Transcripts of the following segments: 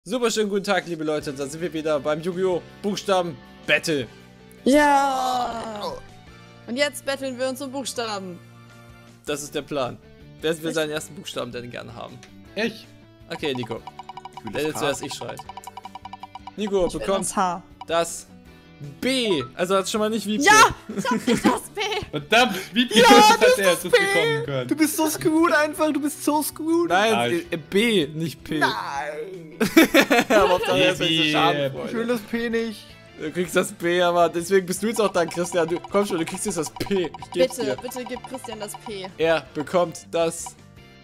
Super schönen guten Tag, liebe Leute. Da sind wir wieder beim Yu-Gi-Oh! Buchstaben Battle. Ja! Und jetzt betteln wir uns um Buchstaben. Das ist der Plan. Wer will seinen ersten Buchstaben denn gerne haben? Ich. Okay, Nico. Ich Der zuerst ich schreit. Nico Ich will bekommt das H. das B. Also hat schon mal nicht wie P. Ja! Ich hab nicht das B! Verdammt, wie viel Ja, hat er jetzt bekommen können? Du bist so screwed einfach, du bist so screwed. Nein, B, nicht P. Nein. Aber auf der B, ersten B. Schadenfreude. Ich will das P nicht. Du kriegst das B, aber deswegen bist du jetzt auch dran, Christian. Du komm schon, du kriegst jetzt das P. Ich geb's Bitte, dir. bitte gib Christian das P. Er bekommt das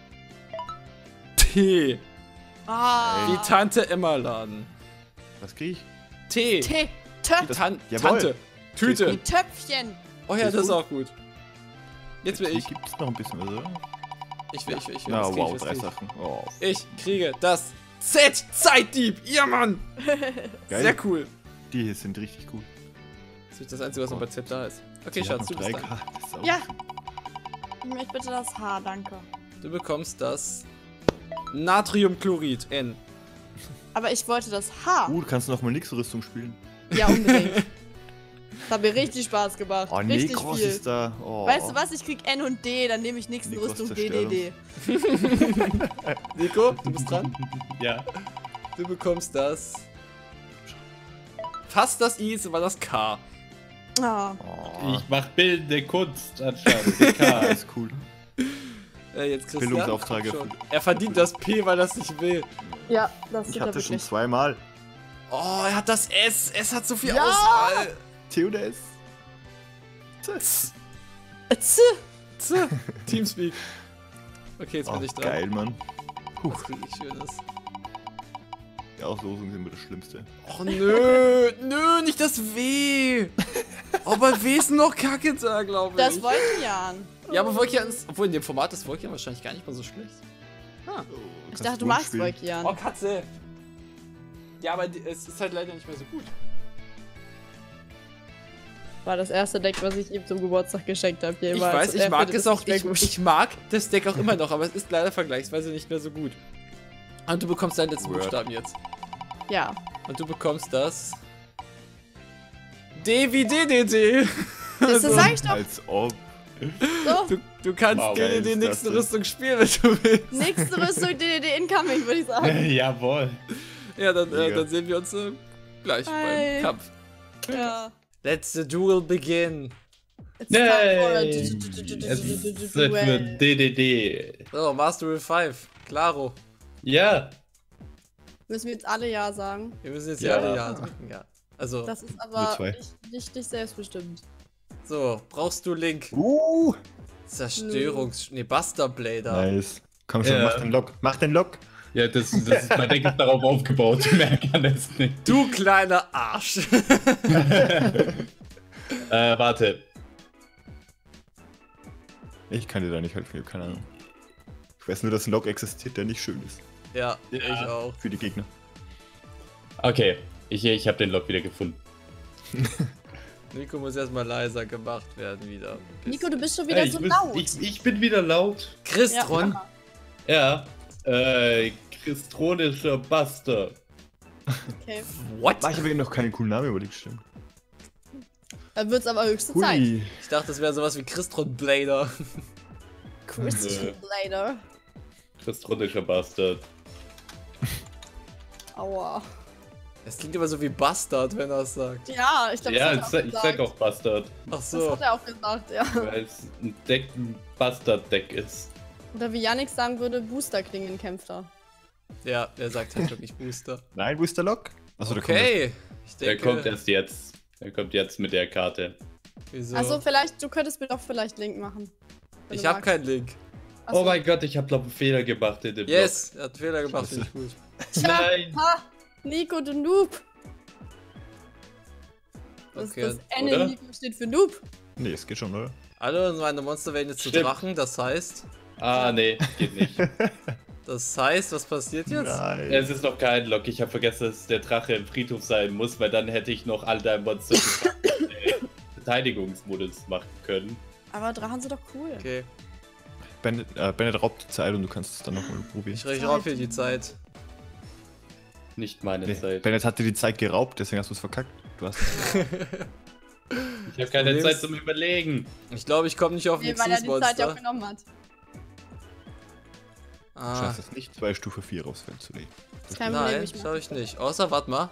T. Ah! Wie Tante Emma laden. Was krieg ich? T. T. Töpf. Jawohl. Tante. Tüte. Die Töpfchen. Oh ja, Ist das ist gut. auch gut. Jetzt will ich. Gibt's noch ein bisschen was, oder? Ich will. Na, Was krieg wow, ich, was 3 krieg ich? Sachen. Oh, Ich kriege das Z. Zeitdieb. Ja, Mann. geil. Sehr cool. Die hier sind richtig gut. Das ist das Einzige, was noch bei Z da ist. Okay, Die hat Schatz, noch du bist 3K. dran. Das ist auch Ja. schön. Ich möchte bitte das H, danke. Du bekommst das Natriumchlorid. N. Aber ich wollte das H. Du kannst noch mal Nix-Rüstung spielen. Ja, unbedingt. Das hat mir richtig Spaß gemacht. Oh, richtig Nekros viel. ist da. Oh. Weißt du was? Ich krieg N und D, dann nehme ich nächsten Nekros Rüstung Zerstörung. DDD. Nico, du bist dran. Ja. Du bekommst das. Fast das I, ist aber das K. Ah. Oh. Ich mach bildende Kunst anscheinend. K. ist cool. Jetzt Christian. Bildungsauftrag Schon. erfüllt. Er verdient das P, weil er es nicht will. Ja, das Ich tut er hatte schon wirklich. 2-mal. Oh, er hat das S. S hat so viel Ja! Auswahl. T oder S? Z. Z. Z. Teamspeak. Okay, jetzt Oh, bin ich dran. geil, Mann. Was krieg ich Schönes? Die Auslosungen sind immer das Schlimmste. Oh, nö. Nö, nicht das W. Oh, bei W ist noch Kacke da, glaube ich. Das Wolkenjan. Ja, aber Wolkian ist. Obwohl in dem Format ist Wolkian wahrscheinlich gar nicht mal so schlecht. Ah. Ich dachte, du magst Wolkenjan. Oh, Katze. Ja, aber es ist halt leider nicht mehr so gut. War das erste Deck, was ich ihm zum Geburtstag geschenkt habe. Ich weiß, ich mag es auch. Ich Ich mag das Deck auch immer noch, aber es ist leider vergleichsweise nicht mehr so gut. Und du bekommst deinen letzten Word. Buchstaben jetzt. Ja. Und du bekommst das. D wie DDD. Das sag ich doch. Als ob. So. Du kannst Wow, gerne geil die ist nächste das denn? Rüstung spielen, wenn du willst. Nächste Rüstung DDD incoming, würde ich sagen. Jawohl. Ja, dann Mega. sehen wir uns gleich Hi. beim Kampf. Ja. Let's the duel begin. It's time for a Yay. Es ist Zeit für DDD. So, Mastery 5. Claro. Ja. Müssen wir jetzt alle Ja sagen? Wir müssen jetzt Ja. alle Ja drücken, ja. Also, Das ist Nur aber zwei. nicht selbstbestimmt. so, brauchst du Link? Zerstörungs... Nee, Buster Blader. Nice. Komm schon, Ja. mach den Lock. Mach den Lock. Ja, das ist, mein Deck ist darauf aufgebaut. Mehr kann es nicht. Du kleiner Arsch. Warte. Ich kann dir da nicht helfen, ich hab keine Ahnung. Ich weiß nur, dass ein Lock existiert, der nicht schön ist. Ja, Ja. ich auch. Für die Gegner. Okay. Ich habe den Lock wieder gefunden. Nico muss erstmal leiser gemacht werden wieder. Nico, du bist schon wieder so laut. Ich bin wieder laut. Christron. Ja. Christronischer Bastard. Okay. What? Ich habe eben noch keinen coolen Namen überlegt, stimmt. Dann wird's aber höchste Zeit. Hui. Ich dachte, das wäre sowas wie Christron Blader. Christian Blader. Christronischer Bastard. Aua. Es klingt immer so wie Bastard, wenn er es sagt. Ja, ich glaube, Ja, das hat er auch ich gesagt. sag auch Bastard. Ach Das so. hat er auch gesagt, ja. Weil es ein Bastard-Deck ist. Oder wie Yannick sagen würde, Booster-Klingen kämpft er. Ja, er sagt halt wirklich Booster. Nein, wo ist der Lock? Achso, Okay. Ich Der denke, kommt erst jetzt. Der kommt jetzt mit der Karte. wieso? Also vielleicht, du könntest mir doch vielleicht Link machen. wenn Ich du hab magst. keinen Link. Achso. Oh mein Gott, ich habe glaube einen Fehler gemacht in dem Yes, er hat einen Fehler gemacht, Scheiße. finde ich gut. Block. Nein. Ha! Nico, du Noob! Das, Okay, das N oder? in Nico steht für Noob. Nee, es geht schon, oder? Alle meine Monster werden jetzt zu Stimmt. Drachen, das heißt, Nee, geht nicht. was passiert jetzt? Nein. Es ist noch kein Lock. Ich habe vergessen, dass der Drache im Friedhof sein muss, weil dann hätte ich noch all deine Monster Verteidigungsmodus machen können. Aber Drachen sind doch cool. Okay, Bennett raubt die Zeit und du kannst es dann nochmal probieren. ich raub hier die Zeit. Nicht meine Zeit. Bennett hat dir die Zeit geraubt, deswegen hast du es verkackt. Du hast Ich habe keine Zeit zum Überlegen. Ich glaube, ich komme nicht auf ein Weil er die Zeit ja auch Exis-Monster. genommen hat. Ah, schaffst es nicht, 2 Stufe 4 rausfällt zu legen. Das ist kein Problem, nein, ich mach. schau ich nicht. Außer, warte mal.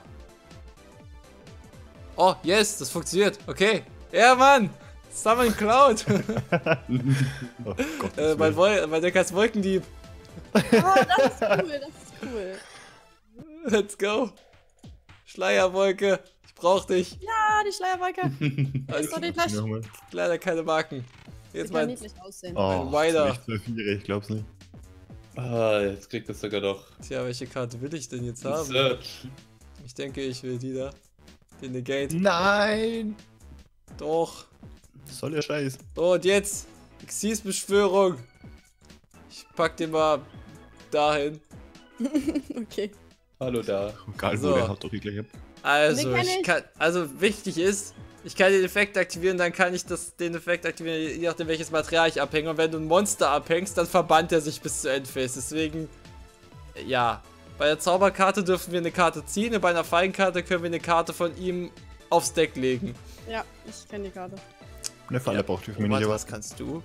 Oh, yes, das funktioniert. Okay. Ja, Mann. Das haben wir geklaut. Oh Gott. Mein Deck heißt Wolkendieb. Oh, das ist cool, das ist cool. Let's go. Schleierwolke. Ich brauch dich. Ja, die Schleierwolke. Das ist doch nicht gleich. Nochmal. Leider keine Marken. Jetzt Sieht ja mein... niedlich aussehen. Oh, Wider. 2-4, ich glaub's nicht. Ah, jetzt kriegt das sogar doch. Tja, welche Karte will ich denn jetzt haben? Search. Ich denke, ich will die da. Den Negate. Nein! Doch. Was soll der Scheiß? So, und jetzt. Exis-Beschwörung. Ich pack den mal dahin. Okay. Hallo da. Egal So. wo, der haut doch gleich ab. Also, Den kann ich ich. kann, also wichtig ist, ich kann den Effekt aktivieren, dann kann ich den Effekt aktivieren, je nachdem welches Material ich abhänge. Und wenn du ein Monster abhängst, dann verbannt er sich bis zu Endphase. Deswegen, ja. Bei der Zauberkarte dürfen wir eine Karte ziehen und bei einer Feinkarte können wir eine Karte von ihm aufs Deck legen. Ja, ich kenne die Karte. Eine Falle braucht die für mich Warte, nicht, was aber kannst du?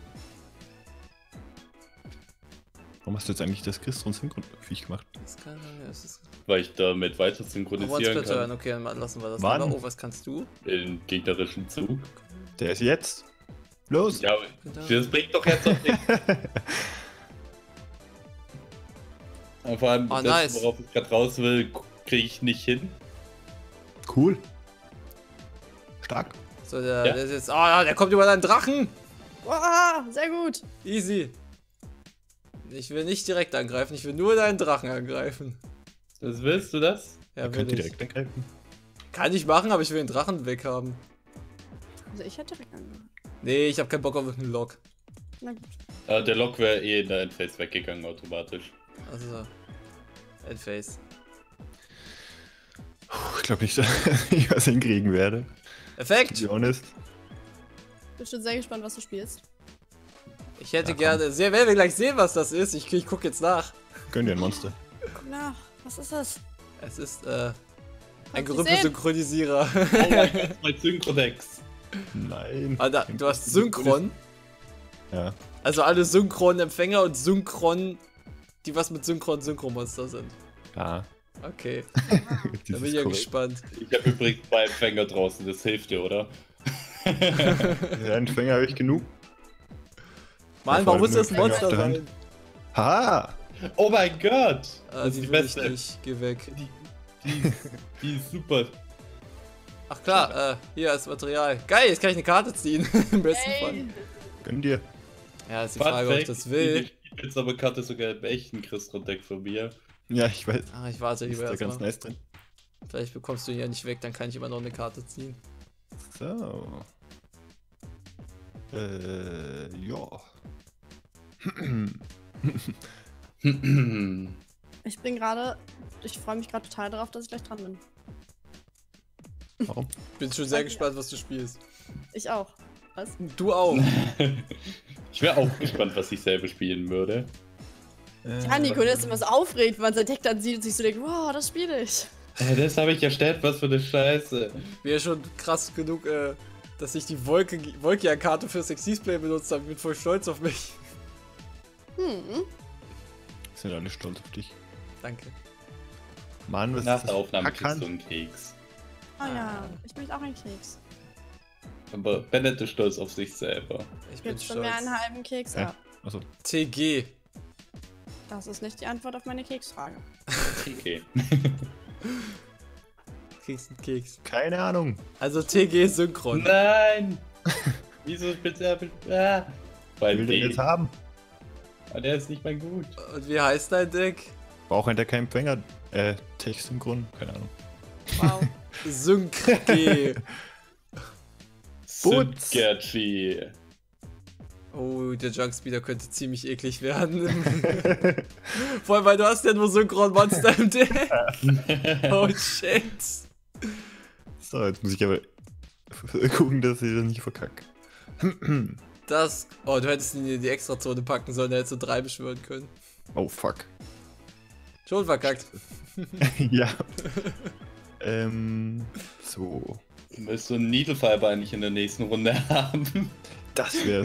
warum hast du jetzt eigentlich das Christ und Synchron-Viech gemacht? Das kann, das ist Weil ich damit weiter Once synchronisieren per turn, kann. okay, dann lassen wir das. Mann. Aber, oh, was kannst du? Den gegnerischen Zug. Der ist jetzt. Los! Ja, das bringt doch jetzt noch nichts. Aber vor allem, Oh, das, nice. worauf ich gerade raus will, kriege ich nicht hin. Cool. Stark. So, der, Ja. der ist jetzt. Oh, ja, der kommt über deinen Drachen! Wow, sehr gut. Easy. Ich will nicht direkt angreifen, ich will nur deinen Drachen angreifen. Was willst du das? Ja, Er will könnte ich. direkt angreifen. Kann ich machen, aber ich will den Drachen weghaben. Also ich hätte direkt angehört. Nee, ich habe keinen Bock auf einen Lock. Na gut. Der Lock wäre eh in der Endphase weggegangen automatisch. Also. Endphase. Ich glaube nicht, dass ich was hinkriegen werde. To Effekt! be honest. Bin schon sehr gespannt, was du spielst. Ich hätte Ja, komm. gerne. Werden wir gleich sehen, was das ist. Ich guck jetzt nach. Gönn dir ein Monster. Guck nach. Was ist das? Es ist, Hast ein du Gerümpelsynchronisierer. Oh mein Gott, mein Synchrodex. Nein. Alter, du hast Synchron. Ja. Also alle Synchron-Empfänger und Synchron, die was mit Synchron-Synchromonster sind. Ja. Okay, Das da bin ist ich ja korrekt. gespannt. Ich habe übrigens 2 Empfänger draußen, das hilft dir, oder? Ja, einen Fänger habe ich genug. Mann, Ja, warum vor muss allem das nur Monster Empfänger auf der sein? Haha! Oh mein Gott! Das ist Die die will ich beste. nicht. Geh weg. Die ist super. Ach klar, hier als Material. Geil, jetzt kann ich eine Karte ziehen. Im besten Fall. Ey, Gönn dir. Ja, ist die Fun Frage, ob ich Fact, das will. Die Spielzauberkarte sogar im echten Christron-Deck von mir. Ja, ich weiß. Ah, ich warte Ist lieber da ganz erstmal. nice drin. Vielleicht bekommst du ihn ja nicht weg, dann kann ich immer noch eine Karte ziehen. So. Ja. ich bin gerade. Ich freue mich gerade total darauf, dass ich gleich dran bin. Warum? Bin schon sehr gespannt, was du spielst. Ich auch. Was? Du auch. Ich wäre auch gespannt, was ich selber spielen würde. Ja, Nico, der ist immer so aufregend, wenn man sein Deck dann sieht und sich so denkt, wow, das spiele ich. Das habe ich erstellt, was für eine Scheiße. Wäre schon krass genug, dass ich die Volkia-Karte fürs Exis-Play benutzt habe. Ich bin voll stolz auf mich. Sind alle stolz auf dich. Danke. Mann, was Nach ist der das? Aufnahme kriegst du Hackhand? einen Keks. Oh ja, ich möchte auch einen Keks. Aber Bennett ist stolz auf sich selber. Ich bin Gibst du mir stolz. einen halben Keks Ja. ab? Achso. TG. Das ist nicht die Antwort auf meine Keksfrage. Okay. Kriegst einen Keks. Keine Ahnung. Also TG Synchron. Nein! Wieso speziell? Ah. Ich Weil will den jetzt haben. der ist nicht mehr gut. Und wie heißt dein Deck? Braucht ein der keinen Empfänger. Tech-Synchron? Keine Ahnung. Wow. Sync G. Butz. Synkerchi. Oh, der Junkspeeder könnte ziemlich eklig werden. Vor allem, weil du hast ja nur Synchron-Monster im Deck. Oh shit. So, jetzt muss ich aber gucken, dass ich das nicht verkacke. Das. Oh, du hättest ihn in die Extrazone packen sollen, da hättest du 3 beschwören können. Oh, fuck. Schon verkackt. Ja. So. Müsst du einen Needle Fiber eigentlich in der nächsten Runde haben? Das wär's.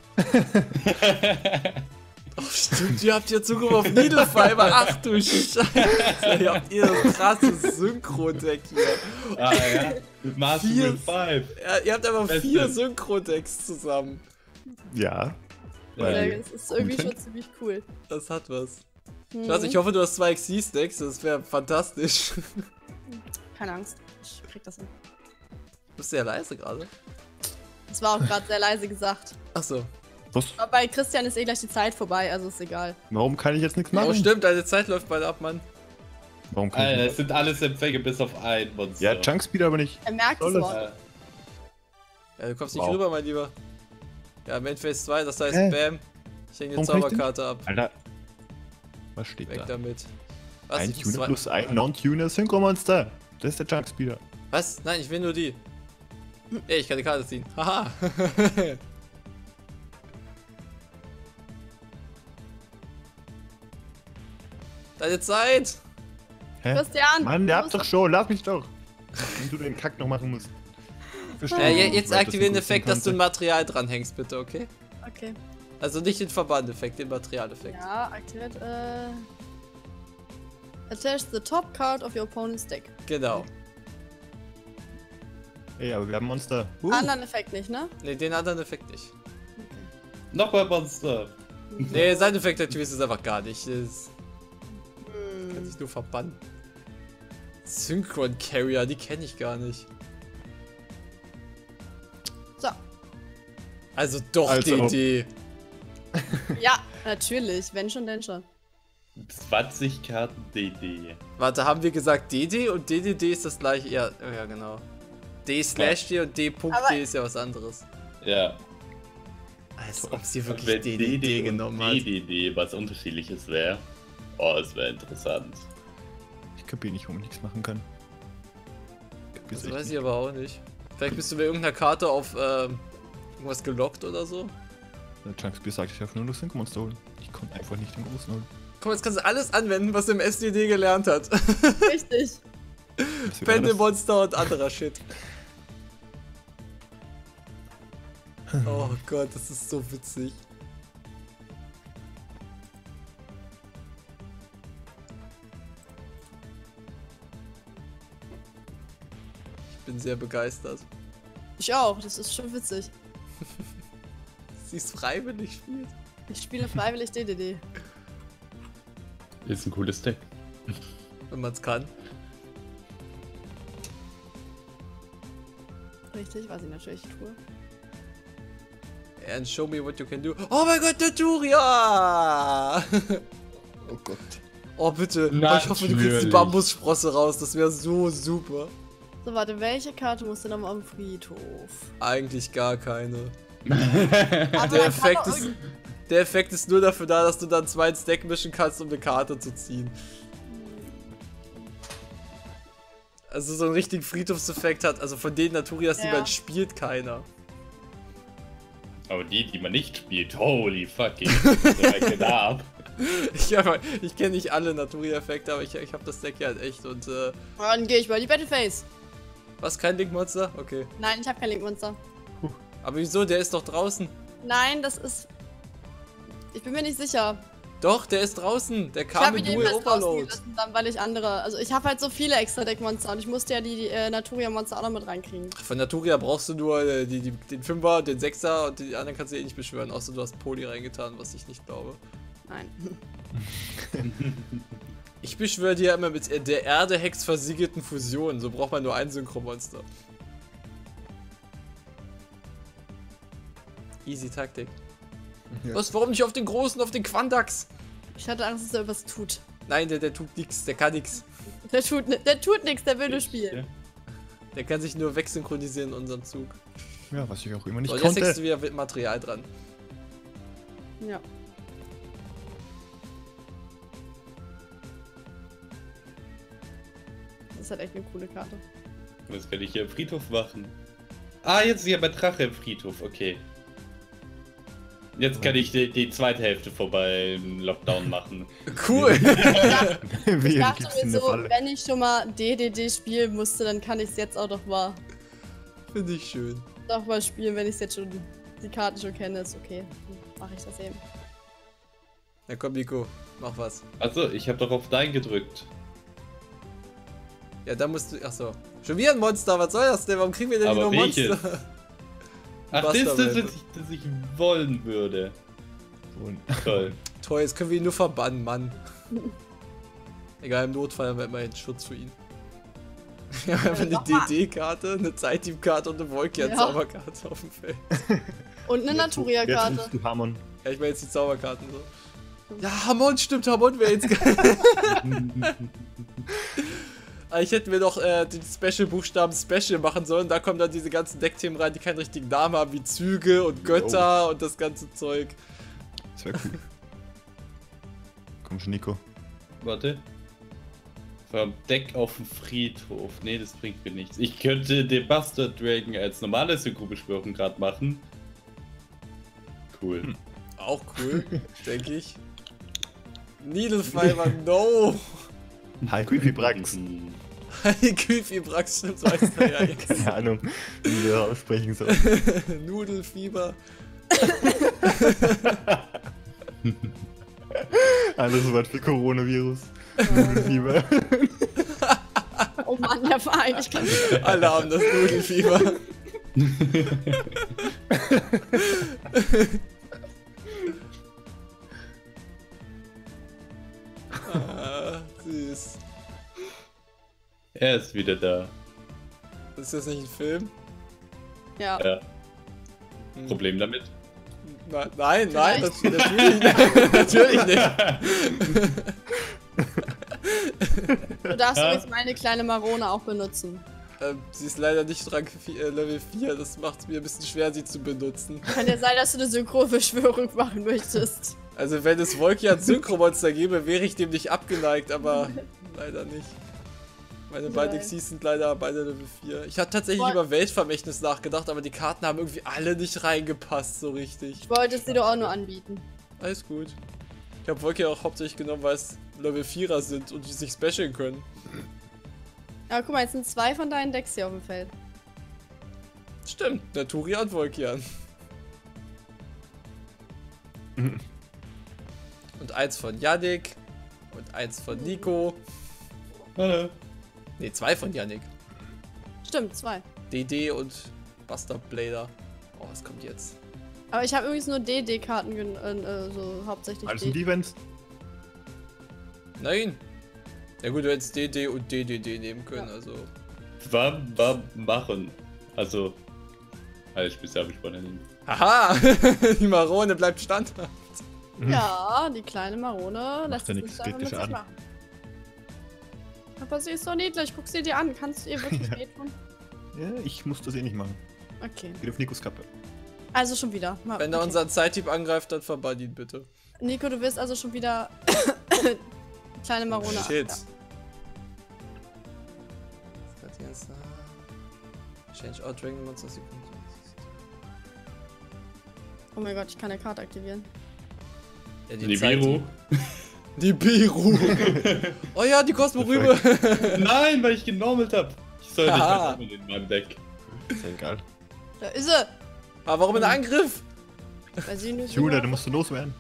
Oh, stimmt, ihr habt ja Zugriff auf Needle Fiber. Ach du Scheiße. Ihr habt ihr das krasse Synchro-Deck hier. Ah ja. Master 4. with 5. Ja, ihr habt einfach Beste. 4 Synchro-Decks zusammen. Ja. Ja, Weil, das ist irgendwie schon ziemlich cool. Das hat was. Mhm. Schatz, ich hoffe, du hast 2 Xyz-Decks. Das wäre fantastisch. Keine Angst, ich krieg das hin. Du bist sehr leise gerade. Das war auch gerade sehr leise gesagt. Achso. was? Aber bei Christian ist eh gleich die Zeit vorbei, also ist egal. Warum kann ich jetzt nichts machen? Oh, stimmt, deine Zeit läuft bald ab, Mann. Warum kann Alter, ich es sind alles Empfänge bis auf ein Monster. Ja, Chunkspeeder aber nicht. Er merkt es Soll auch. Ja. Ja, du kommst nicht Wow. rüber, mein Lieber. Ja, Main Phase 2, das heißt, Hä? bam. Ich hänge die Warum kann ich Zauberkarte ab. Alter. Was steht Weg da? damit. Was? Ein Ich muss Tuner zwei- plus ein Non-Tuner Synchro-Monster. Das ist der Chunkspeeder. Was? Nein, ich will nur die. Ey, ich kann die Karte ziehen. Haha. Deine Zeit. Hä? Christian! Mann, der du habt musst- doch schon. Lass mich doch. Wenn du den Kack noch machen musst. Jetzt aktivieren den Effekt, dass du ein Material dranhängst, bitte, okay? Okay. Also nicht den Verbandeffekt, den Materialeffekt. Ja, aktiviert, Attach the top card of your opponent's deck. Genau. Ey, aber wir haben Monster. Anderen Effekt nicht, ne? Ne, den anderen Effekt nicht. Noch mehr Monster. Ne, sein Effekt aktivierst du einfach gar nicht. Das kann Hm. sich nur verbannen. Synchron Carrier, die kenne ich gar nicht. So. Also doch Also. DD. Ja, natürlich. Wenn schon, denn schon. 20 Karten DD. Warte, haben wir gesagt DD und DDD ist das gleiche? Ja, oh ja genau. D/D und D.D Aber- ist ja was anderes. Ja. Als ob sie Und wirklich wenn DDD und genommen hat. DDD was unterschiedliches wäre. Oh, es wäre interessant. Ich kapier nicht, warum ich nichts machen kann. Kapier's Das echt weiß nicht. ich aber auch nicht. Vielleicht bist du bei irgendeiner Karte auf irgendwas gelockt oder so. Der Chunkspeeder sagt, ich darf nur das Synchro-Monster holen. Ich konnte einfach nicht den großen holen. Komm, jetzt kannst du alles anwenden, was du im SDD gelernt hat. Richtig. Was wäre Bände, das? Monster und anderer Shit. Oh Gott, das ist so witzig. Ich bin sehr begeistert. Ich auch, das ist schon witzig. Sie es freiwillig spielt. Ich spiele freiwillig DDD. Ist ein cooles Deck. Wenn man es kann. Richtig, was ich natürlich tue. And show me what you can do. Oh mein Gott, Naturia! Oh Gott. Oh bitte. Oh, ich hoffe, du kriegst die Natürlich. Bambussprosse raus. Das wäre so super. So, warte, welche Karte musst du nochmal am Friedhof? Eigentlich gar keine. Aber Der man kann Effekt, doch ist, der Effekt ist nur dafür da, dass du dann 2 ins Deck mischen kannst, um eine Karte zu ziehen. Also so einen richtigen Friedhofseffekt hat, also von den Naturias, die Ja. man spielt, keiner. Aber die man nicht spielt, holy fucking. Da ab. Ich kenne nicht alle Naturia-Effekte, aber ich habe das Deck ja halt echt und Dann gehe ich mal in die Battleface. was, kein Link-Monster? Okay. Nein, ich habe kein Link-Monster. Aber wieso? Der ist doch draußen. Nein, das ist... Ich bin mir nicht sicher. Doch, der ist draußen. Der Ich kam habe mit ihn Dual jedenfalls draußen Overload. gelassen, dann, weil ich andere... Also ich habe halt so viele extra Deck-Monster und ich musste ja die Naturia-Monster auch noch mit reinkriegen. Von Naturia brauchst du nur den 5er, den 6er und die anderen kannst du eh nicht beschwören, außer du hast Poli reingetan, was ich nicht glaube. Nein. Ich beschwöre dir immer mit der Erde-Hex versiegelten Fusion. So braucht man nur ein Synchro-Monster. Easy Taktik. Ja. Was? Warum nicht auf den großen, auf den Quandax? Ich hatte Angst, dass er was tut. Nein, der tut nix, der kann nix. Der tut nichts, der will nur spielen. Der kann sich nur wegsynchronisieren in unserem Zug. Ja, was ich auch immer nicht So, jetzt hängst du konnte. wieder mit Material dran. Ja. Das ist halt echt eine coole Karte. Was kann ich hier im Friedhof machen? Ah, jetzt ist hier mein Drache im Friedhof, okay. Jetzt kann ich die zweite Hälfte vorbei im Lockdown machen. Cool. Ich Wehe, dachte gibt's mir in der so, Falle. wenn ich schon mal DDD spielen musste, dann kann ich es jetzt auch doch mal Schön. spielen, wenn ich jetzt schon die Karten schon kenne. Ist okay, dann mache ich das eben. Na komm, Nico, mach was. Achso, ich habe doch auf Dein gedrückt. Ja, da musst du. Achso. Schon wieder ein Monster, was soll das denn? Warum kriegen wir denn Aber nur welches? Monster? Ach, das ist das, Busterwelt. das ich wollen würde. Und Toll. Toll, jetzt können wir ihn nur verbannen, Mann. Egal, im Notfall haben wir immerhin Schutz für ihn. Wir haben einfach eine mach mal. DD-Karte, eine Zeit-Team-Karte und eine Volkian-Zauberkarte auf dem Feld. Und eine Naturia-Karte. Jetzt rufst du Hamon. Ja, ich meine jetzt die Zauberkarten so. Ja, Hamon, stimmt, Hamon wäre jetzt geil. Ich hätte mir doch die Special-Buchstaben Special machen sollen. Da kommen dann diese ganzen Deckthemen rein, die keinen richtigen Namen haben, wie Züge und Götter und das ganze Zeug. Das wäre cool. Komm schon, Nico. Warte. Vom Deck auf den Friedhof. Nee, das bringt mir nichts. Ich könnte den Bastard Dragon als normale Synchrobeschwörung gerade machen. Cool. Auch cool, denke ich. Needlefiber, no! Hi, Creepy Brax. Kühlfiebrax, stimmt, weißt du ja jetzt. Keine Ahnung, wie wir aussprechen soll. Nudelfieber. Anderes Wort für Coronavirus. Nudelfieber. Oh Mann, der Verein, ich kann nicht. Alle haben das Nudelfieber. Süß. Er ist wieder da. Ist das nicht ein Film? Ja. Ja. Hm. Problem damit? Nein, das, Vielleicht. natürlich nicht. Natürlich nicht. Du darfst übrigens meine kleine Marone auch benutzen. Sie ist leider nicht Rang Level 4, das macht es mir ein bisschen schwer, sie zu benutzen. Kann ja sein, dass du eine Synchrobeschwörung machen möchtest. Also wenn es Volkian Synchromonster gäbe, wäre ich dem nicht abgeneigt, aber leider nicht. Meine beiden Xyz sind leider beide Level 4. Ich hatte tatsächlich über Weltvermächtnis nachgedacht, aber die Karten haben irgendwie alle nicht reingepasst, so richtig. Ich wollte es dir doch auch nur anbieten. Alles gut. Ich habe Volkian auch hauptsächlich genommen, weil es Level 4er sind und die sich specialen können. Aber guck mal, jetzt sind 2 von deinen Decks hier auf dem Feld. Stimmt, Naturia und Volkian. Und eins von Yannick. Und eins von Nico. Hallo. Ne, 2 von Yannick. Stimmt, 2. DD und Buster Blader. Oh, was kommt jetzt? Aber ich habe übrigens nur DD-Karten, so hauptsächlich Alles sind DD. Defense. Nein. Ja gut, du hättest DD und DDD nehmen können, also. War machen. Also. Alles bisher habe ich vorne nicht. Haha! Die Marone bleibt standhaft. Ja, die kleine Marone lässt ja es nichts, nicht geht damit nicht sich an. machen. Aber sie ist so niedlich, guck sie dir an. Kannst du ihr wirklich Ja. wehtun? Ja, ich muss das eh nicht machen. Okay. Geht auf Nikos Kappe. Also schon wieder. Wenn er Okay. unseren Zeittyp angreift, dann verbann ihn bitte. Nico, du wirst also schon wieder kleine Marone. Shit. Ja. Change out Dragon Monster Sequence. Oh mein Gott, ich kann eine Karte aktivieren. Ja, Nibiru? Die Biru. Oh ja, die Kosmorübe. Nein, weil ich genormelt habe. Ich soll nicht Haha. mehr in meinem Deck. Ist ja egal. Da ist sie! Aber warum ein Angriff? Weil sie nicht Julia, du musst loswerden.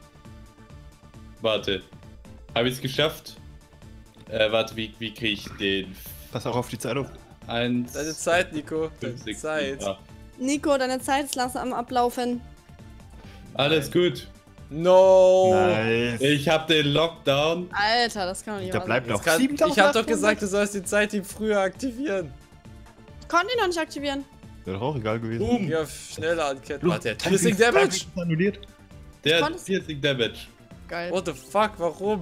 Warte. Habe ich es geschafft? Warte, wie kriege ich den? Pass auch auf die Zeit auf. 1. Deine Zeit, Nico. 5, Deine 6, Zeit. Nico, deine Zeit ist langsam am Ablaufen. Alles gut. No. Nice. Ich habe den Lockdown. Alter, das kann doch nicht Da wahr bleibt sein. noch Ich hab 7800. doch gesagt, du sollst die Zeittyp früher aktivieren. Ich konnte ihn noch nicht aktivieren. Wäre doch auch egal gewesen. Boom. Ja, schneller anketten. Los, Warte, der hat Piercing Damage. ist annulliert. Der hat konntest- 40 Damage. Geil. What the fuck, warum?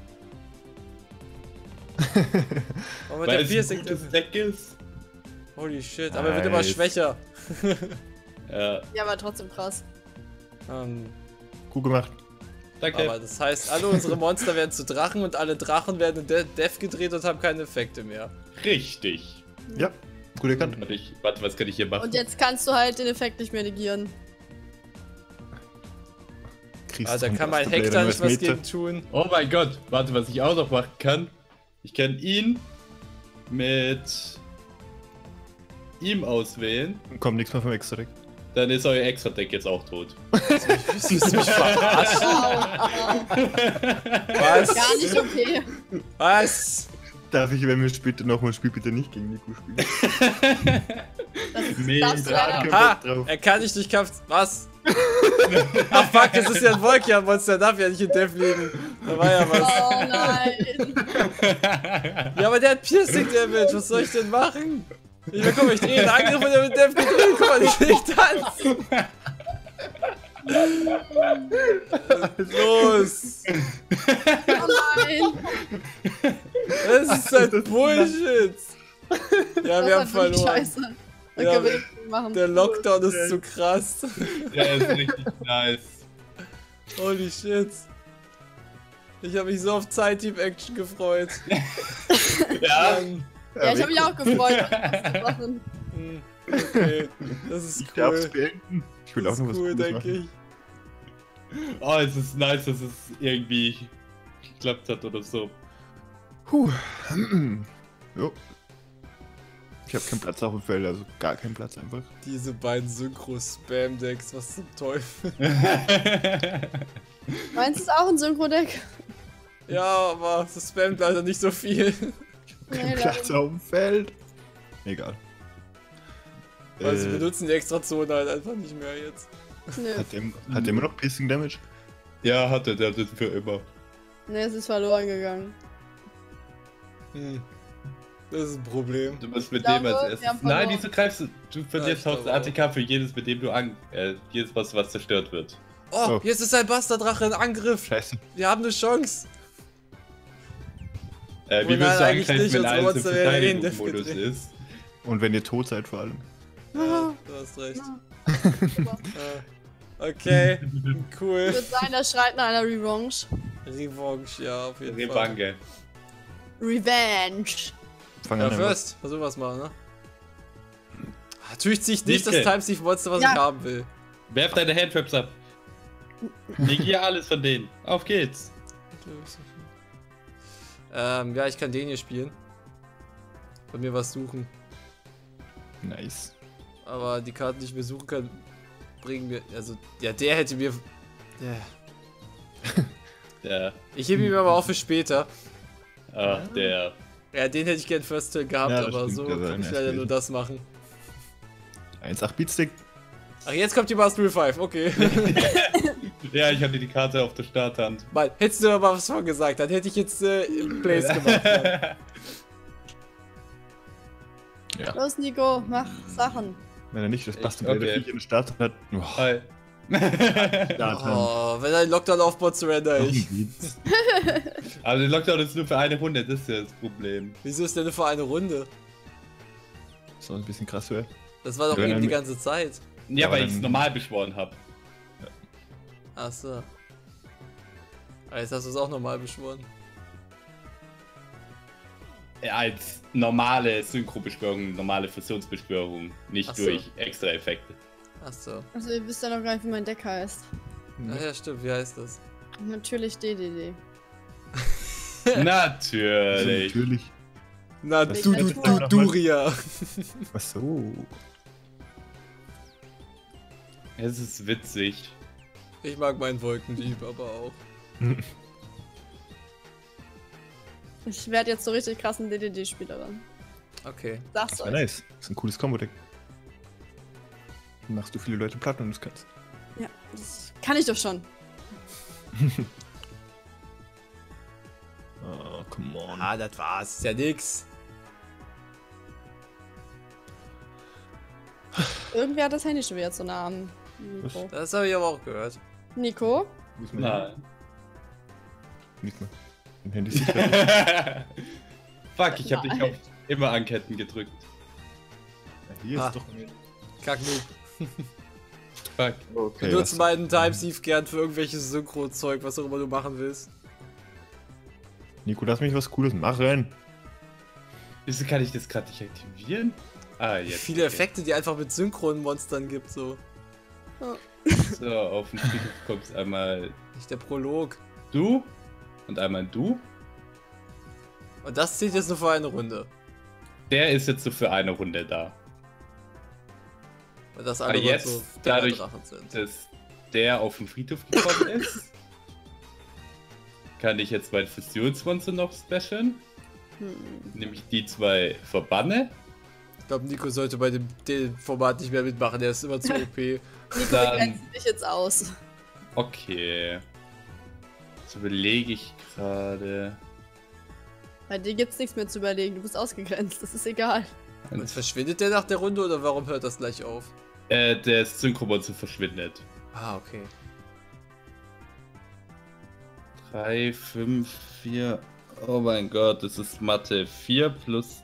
Warum hat Weil der es ein Piercing gutes Damage? Deck ist. Holy shit, aber er wird immer Nice. schwächer. Ja, Ja, aber trotzdem krass. Gut gemacht. danke. Aber das heißt, alle unsere Monster werden zu Drachen und alle Drachen werden in Death gedreht und haben keine Effekte mehr. Richtig. Ja, gut erkannt. Warte, was kann ich hier machen? Und jetzt kannst du halt den Effekt nicht mehr negieren. kriegst Ah, da vom kann mein Buster Blade Hector ein nicht neues was Meter. gegen tun. Oh mein Gott, warte, was ich auch noch machen kann. Ich kann ihn mit ihm auswählen. Kommt nichts mehr vom Extra-Deck. Dann ist euer Extra-Deck jetzt auch tot. Willst du mich verarschen? Was? Gar nicht okay. Was? Darf ich, wenn wir später nochmal spielen, bitte nicht gegen Nico spielen? Nee, darfst du da- leider- Bock Ha! drauf. Er kann nicht durch Kampf. Was? Ach fuck, das ist ja ein Volkian-Monster, er darf ja nicht in Death liegen. Da war ja was. Oh nein. Ja, aber der hat Piercing Damage, was soll ich denn machen? Ich meine, guck mal, ich drehe den Angriff und der mit Death gedreht, guck mal, ich nicht tanzen. Los! Oh nein. Das ist halt Bullshit! Ja, wir haben Das ist wirklich verloren. Scheiße. Da Ja, können wir nichts machen. Der Lockdown ist zu krass. Ja, ist richtig nice. Holy shit. Ich habe mich so auf Zeit-Team-Action gefreut. Ja, Ja, ich habe mich auch gefreut. Das zu machen. Okay, das ist Ich darf es cool. beenden. Ich will Das auch noch ist was cool, Cooles denke machen. ich. oh, es ist nice, dass es irgendwie geklappt hat oder so. Puh. Jo. Ich habe keinen Platz auf dem Feld, also gar keinen Platz einfach. Diese beiden Synchro-Spam-Decks, was zum Teufel. Meinst du es auch ein Synchro-Deck? Ja, aber das spammt leider nicht so viel. Kein Nee, Platz leider. auf dem Feld. Egal. Weil sie benutzen die Extra-Zone halt einfach nicht mehr jetzt. Nö. Hat der immer noch Piercing Damage? Ja, hatte der das für immer. Nee, es ist verloren gegangen. Das ist ein Problem. Du musst mit Ich glaube, dem als wir erstes. haben Nein, verloren. wieso greifst du? Du verlierst Ja, ich 1000 glaube ATK für jedes, mit dem du jedes was zerstört wird. Oh, Oh. jetzt ist ein Basterdrache in Angriff. Scheiße. Wir haben eine Chance. Wie nein, willst du eigentlich angreifen, nicht, wenn unsere alles im Monster wären eh in Verteidigungsmodus Def ist? Und wenn ihr tot seid vor allem. Ja, du hast recht. Okay, cool. Wird sein, der schreit nach einer Revanche. Revanche, ja, auf jeden Fall. Rebange. Revenge. Fang Ja, an. first, versuchen wir es mal, ne? Natürlich ziehe ich nicht das Nichte. Time-Thief-Monster, was Ja. ich haben will. Werf deine Handtraps ab. Negier alles von denen. Auf geht's. Ja, ich kann den hier spielen. Von mir was suchen. Nice. Aber die Karten, die ich mir suchen kann, bringen mir. Also, ja, der hätte mir. Ja. Ja. Ich hebe ihn mir aber auch für später. Ach, der. Ja, den hätte ich gern First Turn gehabt, Ja, das aber stimmt, so der war kann ich nice leider gewesen. nur das machen. 1-8-Bit-Stick. Ach, jetzt kommt die Master Rule 5, okay. Ja, ich hatte die Karte auf der Starthand. Mann, hättest du aber was von gesagt, dann hätte ich jetzt Plays gemacht. Ja. Los, Nico, mach Sachen. Wenn er nicht das passt, Okay. der Viech in der Start hat. Oh, Hi. Oh, wenn er den Lockdown aufbaut, surrender ich. Aber der Lockdown ist nur für eine Runde, das ist ja das Problem. Wieso ist der nur für eine Runde? So ein bisschen krass wäre. Das war doch Wenn eben er die mit- ganze Zeit. Ja, Aber weil ich es dann- normal beschworen habe. Achso. Jetzt hast du es auch nochmal beschworen. Als normale Synchro-Beschwörung, normale Fusionsbeschwörung, nicht Ach so. durch extra Effekte. Achso. Also, ihr wisst ja noch gar nicht, wie mein Deck heißt. Ach ja, stimmt, wie heißt das? Natürlich DDD. Natürlich. Natürlich. Na, Was du, heißt du, das du, nochmal? Duria. Ach so. Es ist witzig. Ich mag meinen Wolkendieb aber auch. Ich werde jetzt so richtig krassen DDD-Spielerin. Okay. Sag's Das war euch. nice. Das ist ein cooles Combo-Deck. Dann machst du viele Leute platt und das kannst. Ja, das kann ich doch schon. Oh, come on. Ah, das war's. Ist ja nix. Irgendwer hat das Handy schon wieder zu nah am Mikro. Das habe ich aber auch gehört. Nico? Muss man Nein. nicht mehr. Mein Handy ist sicher. Fuck, ich habe dich auf immer Anketten gedrückt. Hier Ah. ist doch. Kacknoob. Fuck. Okay. Benutze meinen Time-Thief gern für irgendwelches Synchro-Zeug, was auch immer du machen willst. Nico, lass mich was Cooles machen. Wieso kann ich das gerade nicht aktivieren? Ah, jetzt. Viele Effekte, die einfach mit synchronen Monstern gibt, so. So, auf dem Friedhof kommst einmal Nicht der Prolog. du und einmal du. Und das zählt jetzt nur für eine Runde. Der ist jetzt so für eine Runde da. Weil das Aber andere jetzt, so dadurch, Drachen sind. dass der auf den Friedhof gekommen ist, kann ich jetzt mein Fusionsmonster noch specialen. Nämlich die 2 verbanne. Ich glaube, Nico sollte bei dem Format nicht mehr mitmachen, der ist immer zu OP. Nico Dann- begrenzt dich jetzt aus. Okay. Jetzt überlege ich gerade. Bei dir gibt's nichts mehr zu überlegen, du bist ausgegrenzt, das ist egal. Und verschwindet der nach der Runde oder warum hört das gleich auf? Der Synchromonster verschwindet. Ah, okay. 3, 5, 4. Oh mein Gott, das ist Mathe. 4 plus.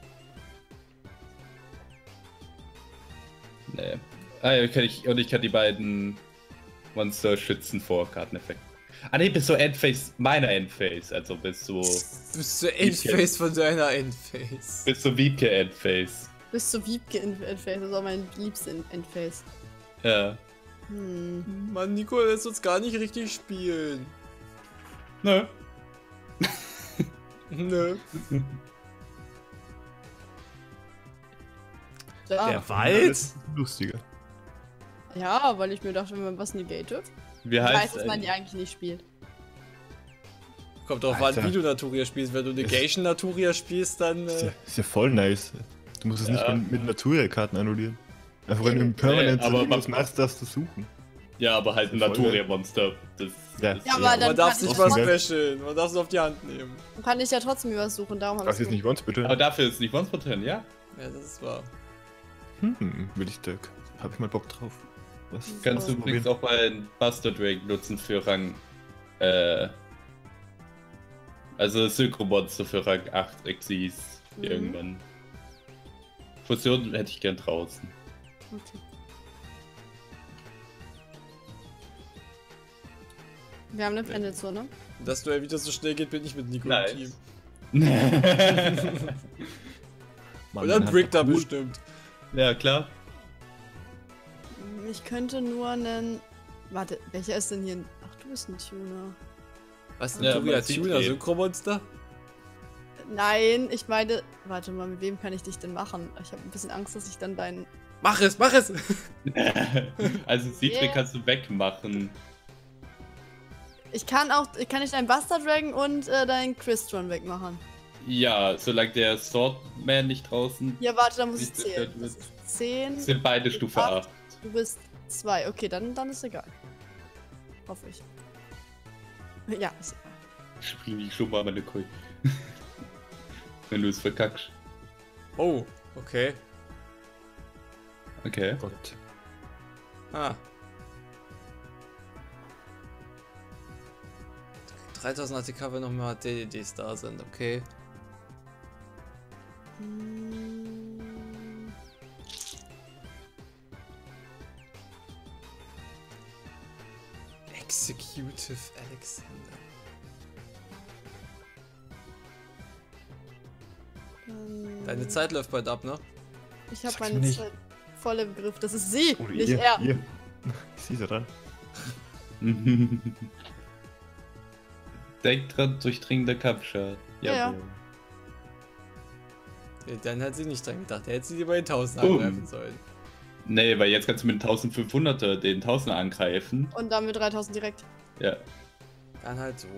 Nee. Ah ja, und ich kann die beiden Monster schützen vor Karteneffekt. Ah ne, bis so Endphase, meiner Endphase. Also bis so. Bis zur Endphase von deiner Endphase. Bis so Wiebke Endphase. Bis zu Wiebke Endphase, das ist auch mein liebster Endphase. Ja. Mann, Nico lässt uns gar nicht richtig spielen. Nö. Nö. Ja, Der Wald? Das ist lustiger. ja, weil ich mir dachte, wenn man was negative, Wie ich weiß, heißt dass man die eigentlich nicht spielt. Kommt drauf an, Alter. wie du Naturia spielst. Wenn du Negation Naturia spielst, dann. Ist ja voll nice. Du musst es nicht Ja. mit Naturia-Karten annullieren. Einfach wenn du im Permanent aber irgendwas machst, darfst du suchen. Ja, aber halt ein Das ist voll Naturia-Monster. Das. Ja. das Ja, aber Man dann darf kann sich ich was trotzdem- specialen. Man darf es auf die Hand nehmen. Kann ich ja trotzdem was suchen, darum habe Darfst du ich jetzt nicht once, bitte? Aber dafür ist nicht Monster drin, ja? Ja, das ist wahr. Will ich da. Hab ich mal Bock drauf. Was? Kannst du So. übrigens auch mal einen Buster Drake nutzen für Rang. Also Synchro-Monster für Rang 8 Exis irgendwann. Fusion hätte ich gern draußen. Okay. Wir haben eine Pendelzone. Dass du ja wieder so schnell geht, bin ich mit Nico Nice. im Team. Mann, Und dann hat Brick da cool. bestimmt. Ja, klar. Ich könnte nur einen. Warte, welcher ist denn hier? Ach, du bist ein Tuner. Was, Ja, Naturia man sieht Tuner, ihn. Synchromonster? Nein, ich meine. Warte mal, mit wem kann ich dich denn machen? Ich habe ein bisschen Angst, dass ich dann deinen. Mach es, mach es! Also Citric Yeah. kannst du wegmachen. Kann ich deinen Bastard Dragon und deinen Crystron wegmachen? Ja, solange der Swordman nicht draußen Ja, warte, da muss ich nicht zählen. zerstört Das wird. ist 10. Sind beide Stufe 8. Du bist 2. Okay, dann ist egal. Hoffe ich. Ja, ist egal. Spiel ich schon mal meine Koi. Wenn du es verkackst. Oh, okay. Okay. Gott. Ah. 3000 ATK, wenn noch mehr DDDs da sind, okay. Hm. Executive Alexander. Deine Zeit läuft bald ab, ne? Ich habe Sag's meine mir nicht. Zeit voll im Griff. Das ist sie, Oder nicht ihr, er. ihr. Ich sehe dran. Denk dran, durchdringender Kampfschaden. Ja, ja. Jawohl. Ja, dann hat sie nicht dran gedacht. Er hätte sie lieber in 1000 Boom. angreifen sollen. Nee, weil jetzt kannst du mit dem 1500er den 1000er angreifen. Und dann mit 3000 direkt. Ja. Dann halt so.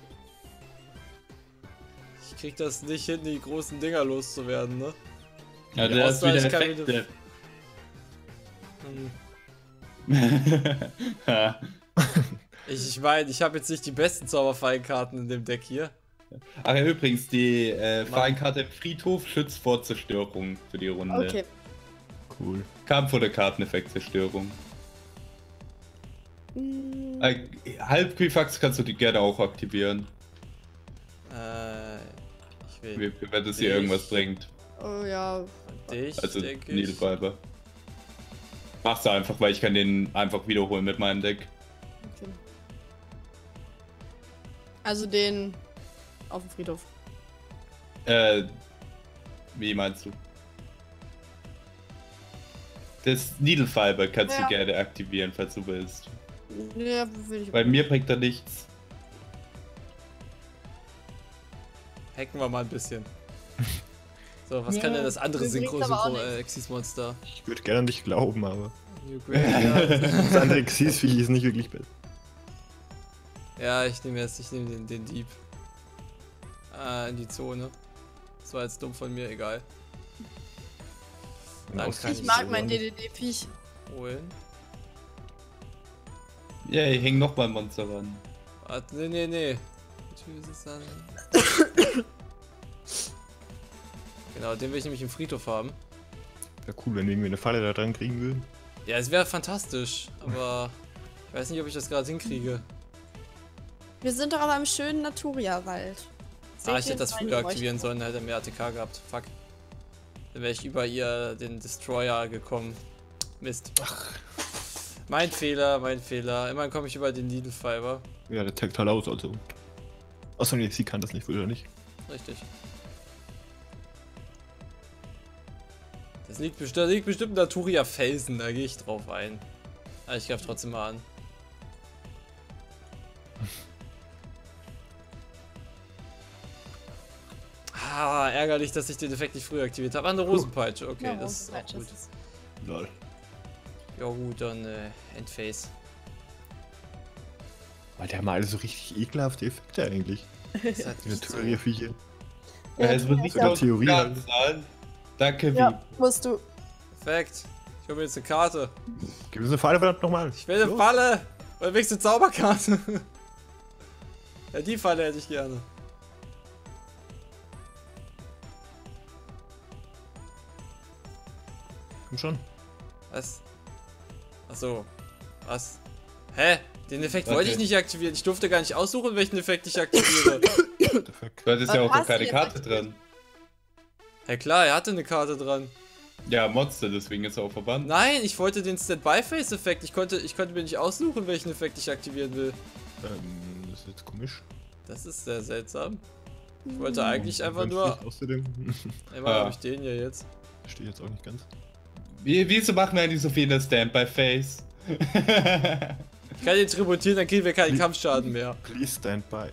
Ich krieg das nicht hin, die großen Dinger loszuwerden, ne? Ja, Die der ist wieder Auswahl, ich kann Effekte. Hm. Ich meine, ich habe jetzt nicht die besten Zauberfallenkarten in dem Deck hier. Ach ja, übrigens, die Fallenkarte im Friedhof schützt vor Zerstörung für die Runde. Okay. Cool. Kampf- oder Karteneffekt Zerstörung. Hm, Halbquifax kannst du die gerne auch aktivieren, Ich will wenn es dir irgendwas Ich- bringt. Oh ja. dich, Also denke ich. Needlefiber. Machst du einfach, weil ich kann den einfach wiederholen mit meinem Deck. Okay. Also den auf dem Friedhof. Wie meinst du? Das Needlefiber kannst Ja. du gerne aktivieren, falls du willst. Ja, will ich. Bei mir bringt er nichts. Hacken wir mal ein bisschen. So, was Ja, kann denn das andere mir bringt's aber auch nichts. Exis-Monster? Ich würde gerne an dich glauben, aber New Graveyard. das andere Xyz-Viech ist nicht wirklich besser. Ja, ich nehme den Dieb. In die Zone. Das war jetzt dumm von mir, egal. Dann kann Ich mag mein DDD-Viech. holen. Ja, ich häng noch mal ein Monster ran. Warte, nee. Tschüss, ist dann. Genau, den will ich nämlich im Friedhof haben. Wäre cool, wenn wir irgendwie eine Falle da dran kriegen würden. Ja, es wäre fantastisch, aber ich weiß nicht, ob ich das gerade hinkriege. Wir sind doch aber im schönen Naturia-Wald. Ich hätte das früher aktivieren sollen, hätte mehr ATK gehabt. Fuck. Dann wäre ich über den Destroyer gekommen. Mist. Ach. Mein Fehler. Immerhin komme ich über den Needle Fiber. Ja, der taggt halt aus, also. Achso, nee, sie kann das nicht, will er nicht. Richtig. Da liegt bestimmt ein Naturia Felsen, da gehe ich drauf ein. Aber ich greife trotzdem mal an. Ärgerlich, dass ich den Effekt nicht früher aktiviert habe. Eine Rosenpeitsche, okay, Ja, das ist auch gut. Lol. Ja gut, dann Endphase. Weil der haben alle so richtig ekelhafte Effekte eigentlich. Das ist halt Die nicht so. Naturia-Viecher. Es wird nicht sogar Theorie halt. zahlen. Danke, Ja, musst du. Perfekt. Ich hole mir jetzt eine Karte. Gib uns eine Falle, verdammt nochmal. Ich will eine Falle! Oder wenigstens eine Zauberkarte. Ja, die Falle hätte ich gerne. Komm schon. Was? Achso. Was? Hä? Den Effekt wollte Okay. ich nicht aktivieren. Ich durfte gar nicht aussuchen, welchen Effekt ich aktiviere. What the fuck? Du hattest ja auch hast noch keine du jetzt Karte aktiviert? dran. Ja klar, er hatte eine Karte dran. Ja, Monster, deswegen ist er auch verbannt. Nein, ich wollte den Stand-by-Face-Effekt. Ich konnte mir nicht aussuchen, welchen Effekt ich aktivieren will. Das ist jetzt komisch. Das ist sehr seltsam. Ich wollte eigentlich einfach nur... Außerdem. Einmal habe ich den hier jetzt. Verstehe jetzt auch nicht ganz. Wieso machen wir eigentlich so viel in der Stand-by-Face? Ich kann den tributieren, dann kriegen wir keinen Kampfschaden mehr. Please stand by.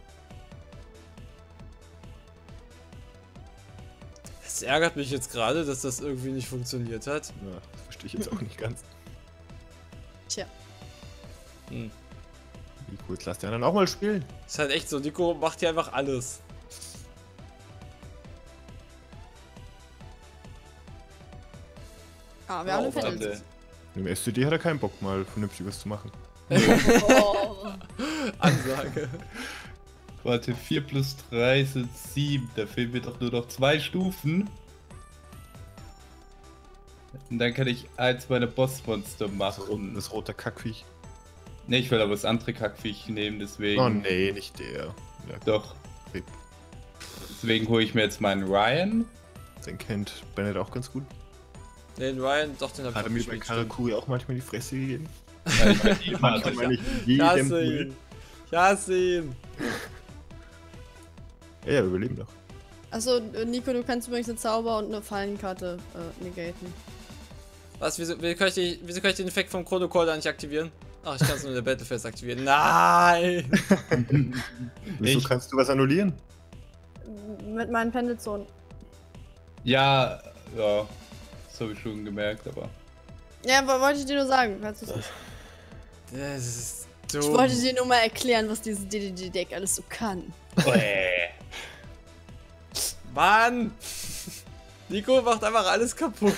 Es ärgert mich jetzt gerade, dass das irgendwie nicht funktioniert hat. Ja, das verstehe ich jetzt auch nicht ganz. Tja. Hm. Wie cool, jetzt lass die anderen auch mal spielen. Ist halt echt so, Nico macht hier einfach alles. Ah, wir haben eine Warte. Pendel. Im STD hat er keinen Bock, mal vernünftig was zu machen. Oh. Ansage. Warte, 4 plus 3 sind 7. Da fehlen mir doch nur noch 2 Stufen. Und dann kann ich eins meiner Bossmonster machen. Das rote Kackviech. Ne, ich will aber das andere Kackviech nehmen, deswegen. Oh nee, nicht der. Ja, Doch. okay. Deswegen hole ich mir jetzt meinen Ryan. Den kennt Bennett auch ganz gut. Den Ryan, doch, den hab Hat er ich mir bei gespielt, Karakuri auch manchmal die Fresse gegeben? Ja, ich meine, die Manchmal meine ich Ich jedem. hasse ihn. Ich hasse ihn. Ja, wir überleben doch. Achso, Nico, du kannst übrigens eine Zauber- und eine Fallenkarte negaten. Was, wieso kann ich den Effekt vom Chrono Caller nicht aktivieren? Ach, ich kann es nur in der Battleface aktivieren. Nein! Wieso Ich- kannst du was annullieren? Mit meinen Pendelzonen. Ja, das habe ich schon gemerkt, aber. Ja, wollte ich dir nur sagen, falls du's nicht. Das ist Ich dumm. wollte dir nur mal erklären, was dieses DDD-Deck alles so kann. Mann! Nico macht einfach alles kaputt.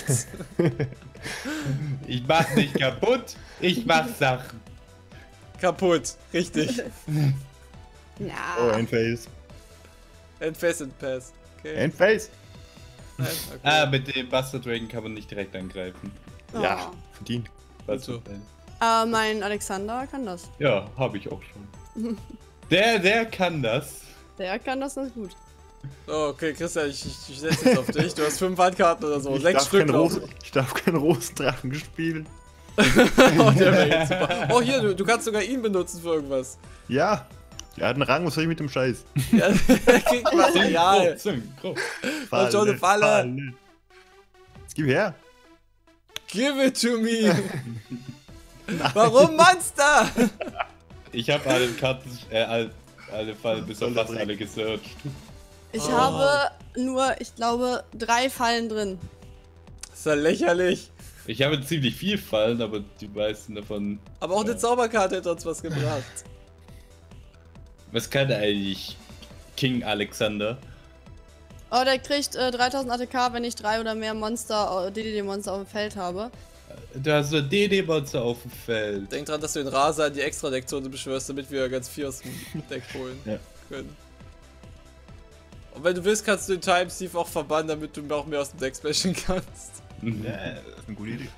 Ich mach nicht kaputt, ich mach Sachen. Kaputt, richtig. Ja. Oh, Endphase. Endphase and Pass. Okay. Endphase? Nein, okay. Mit dem Buster Dragon kann man nicht direkt angreifen. Ja, verdient. Was so. Mein Alexander kann das. Ja, habe ich auch schon. Der kann das. Der kann das ganz gut. Oh, okay, Christian, ich setze jetzt auf dich. Du hast 5 Handkarten oder so. 6 Stück noch. Ich darf keinen Rosendrachen spielen. Oh, der wäre jetzt super. Oh, hier, du kannst sogar ihn benutzen für irgendwas. Ja. Der hat einen Rang, was soll ich mit dem Scheiß? Ja, der kriegt Material. Synchro. Und schon eine Falle. Jetzt gib her. Give it to me. Warum Monster? Ich habe alle Karten, alle Fallen bis auf fast alle gesearcht. Ich Oh. habe nur, ich glaube, 3 Fallen drin. Das ist ja lächerlich. Ich habe ziemlich viel Fallen, aber die meisten davon... Aber auch eine Zauberkarte hätte uns was gebracht. Was kann eigentlich King Alexander? Oh, der kriegt 3000 ATK, wenn ich 3 oder mehr Monster, DDD-Monster auf dem Feld habe. Du hast so DD-Monster auf dem Feld. Denk dran, dass du den Raser in die Extra-Deckzone beschwörst, damit wir ganz viel aus dem Deck holen Ja. können. Und wenn du willst, kannst du den Time Thief auch verbannen, damit du auch mehr aus dem Deck splashen kannst. Ja, das ist eine gute Idee.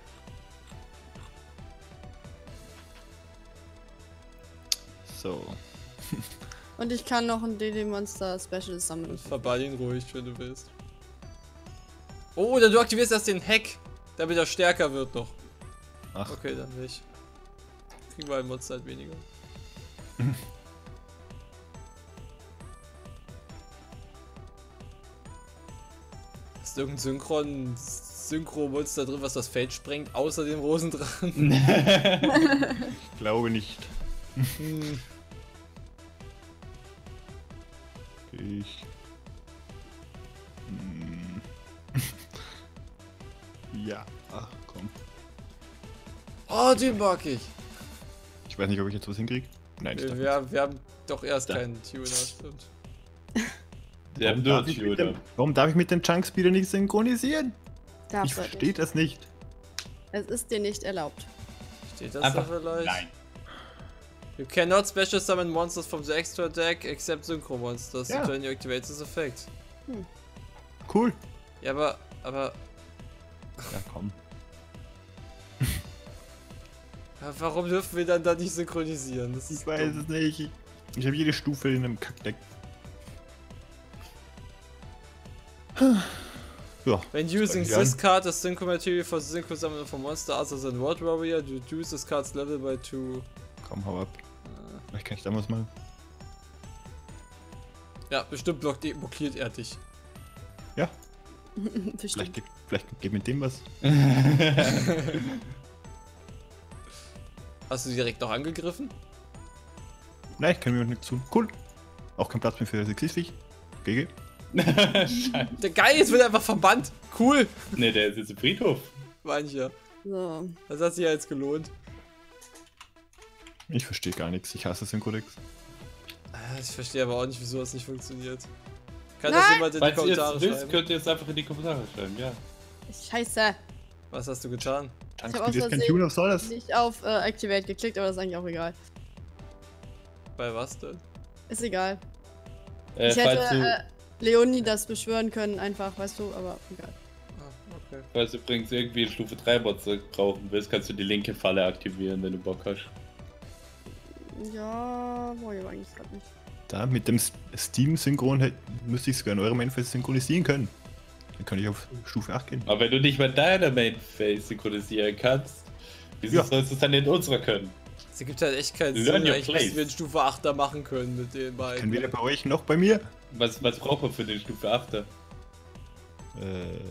So. Und ich kann noch ein DD-Monster Special sammeln. Verbann ihn ruhig, wenn du willst. Oh, oder du aktivierst erst den Hack, damit er stärker wird noch. Ach, Okay, dann nicht. Kriegen wir ein Monster halt weniger. Ist irgendein Synchro-Monster drin, was das Feld sprengt, außer dem Rosendrachen? ich glaube nicht. Hm. Ich. Hm. Ja, ach komm. Oh, den mag ich. Ich weiß nicht, ob ich jetzt was hinkriege. Nein, ich darf Wir haben doch erst Da. keinen Tuner, stimmt. Die haben nur Tuner. Warum darf ich mit den Chunkspeeder nicht synchronisieren? Darfst Ich du verstehe nicht. das nicht. Es ist dir nicht erlaubt. Steht das Einfach da vielleicht? nein. You cannot special summon monsters from the extra deck except Synchro Monsters. Ja. When you activate this effect. Cool. Ja, aber. Ja, komm. Warum dürfen wir dann da nicht synchronisieren? Das ist Ich weiß dumm. es nicht. Ich habe jede Stufe in einem Kackdeck. Ja. When using Fang ich this an. card as synchro material for the synchro summon of a monster other than World Warrior, you reduce this card's level by 2. Komm, hau ab. Vielleicht kann ich damals mal. Ja, bestimmt blockiert er dich. Ja, Bestimmt. vielleicht geht mit dem was. Hast du die direkt noch angegriffen? Nein, ich kann mir nichts tun. Cool. Auch kein Platz mehr für Sexisviech. GG. Scheiße. Der Geil, jetzt wird er einfach verbannt. Cool. Ne, der ist jetzt im Friedhof. Mancher. So. Das hat sich ja jetzt gelohnt. Ich verstehe gar nichts. Ich hasse Synchrodex. Ich verstehe aber auch nicht, wieso das nicht funktioniert. Kann Nein! das jemand in die Falls ihr Kommentare es wisst, schreiben? könnt ihr es einfach in die Kommentare schreiben, ja. Scheiße. Was hast du getan? hab aus Chunkspeeder ist kein Versehen Tuner, was soll das? Nicht auf Activate geklickt, aber das ist eigentlich auch egal. Bei was denn? Ist egal. Falls Ich hätte du, Leonie das beschwören können, einfach, weißt du, aber egal. Ah, okay. falls du übrigens irgendwie Stufe 3 Monster brauchen willst, kannst du die linke Falle aktivieren, wenn du Bock hast. Ja, brauche ich aber eigentlich gerade nicht. Da, mit dem Steam-Synchron müsste ich sogar in eurem Mainface synchronisieren können. Dann kann ich auf Stufe 8 gehen. Aber wenn du nicht mal deine Mainface synchronisieren kannst, wieso Ja. sollst du es dann in unserer können? Es ergibt halt echt keinen Learn Sinn, your eigentlich, place. was wir in Stufe 8 da machen können mit den Kann beiden. weder bei euch noch bei mir. Was braucht man für den Stufe 8er? Wo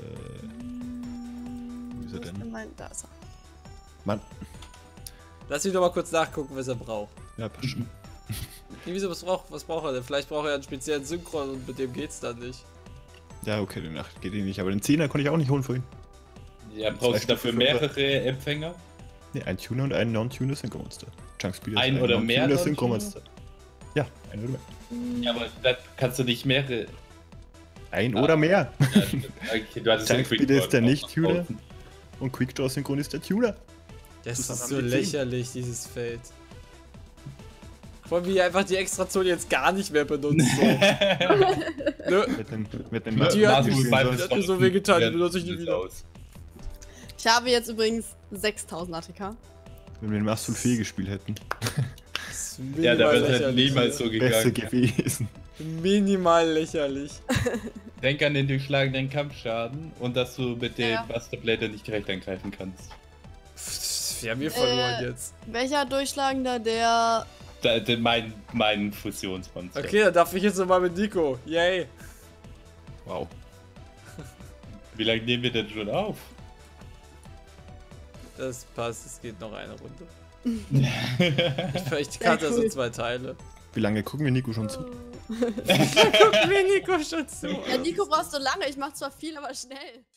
ist er Wo ist denn? denn mein- Da ist er. Mann. Lass mich doch mal kurz nachgucken, was er braucht. Ja, passt schon. Nee, wieso, was braucht er denn? Vielleicht braucht er einen speziellen Synchron und mit dem geht's dann nicht. Ja, okay, den 8 geht eh nicht. Aber den 10er konnte ich auch nicht holen vorhin. Ja, brauchst du dafür Stufe fünfer. mehrere Empfänger? Ne, ein Tuner und ein Non-Tuner Synchro-Monster. Chunkspeeder ist Ein oder mehr Non-Tuner Non-Tuner? Synchro-Monster. Ja, ein oder mehr. Ja, aber da kannst du nicht mehrere. Ein oder mehr. Ja, stimmt. Okay, du hattest den Chunkspeeder ist der Quick Draw Nicht-Tuner. draußen. Und Quickdraw Synchron ist der Tuner. Das Zusammen ist so haben die 10. lächerlich, dieses Feld. Vor allem, wie er einfach die Extrazone jetzt gar nicht mehr benutzt. So. Nö, Mit den Die hat Marvel mir- Bible die hat mir so wehgetan, die Spielen benutze ich nie sieht's wieder. aus. Ich habe jetzt übrigens 6000 ATK. Wenn wir den Mastul Fee gespielt hätten. das ist Ja, da minimal wird halt lächerlich, niemals so Besser gegangen. gewesen. Minimal lächerlich. Denk an den durchschlagenden Kampfschaden und dass du mit den Ja. Busterblättern nicht direkt angreifen kannst. Pff, wir haben hier verloren jetzt. Welcher durchschlagender, der... Mein Fusionsmonster. Okay, dann darf ich jetzt nochmal mit Nico. Yay. Wow. Wie lange nehmen wir denn schon auf? Das passt, es geht noch eine Runde. Ich fürchte, die Karte cool. sind 2 Teile. Wie lange gucken wir Nico schon zu? Guck mir Nico schon zu. Ja, Nico brauchst du lange. Ich mach zwar viel, aber schnell.